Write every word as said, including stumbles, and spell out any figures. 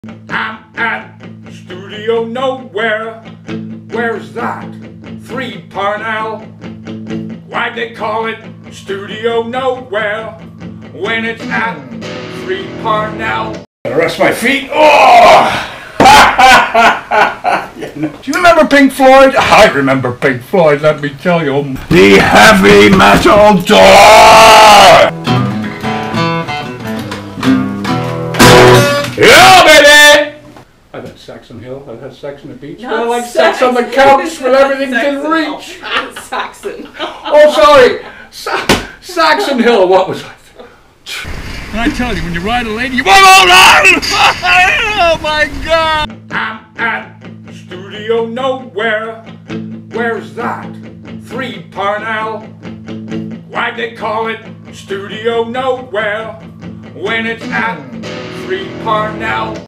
I'm at Studio Nowhere. Where's that? Three Parnell. Why'd they call it Studio Nowhere when it's at Three Parnell? Gotta rest my feet. Oh! Do you remember Pink Floyd? I remember Pink Floyd, let me tell you. The heavy metal door! Yeah, baby! I've had sex on Hill, I've had sex on the beach, but I like sex, sex on the couch when everything can reach. Saxon. Oh, sorry. Sa Saxon Hill, what was I? And I tell you, when you ride a lady, you won't hold on! Oh my God! I'm at Studio Nowhere. Where's that? Three Parnell. Why'd they call it Studio Nowhere when it's at Three Parnell?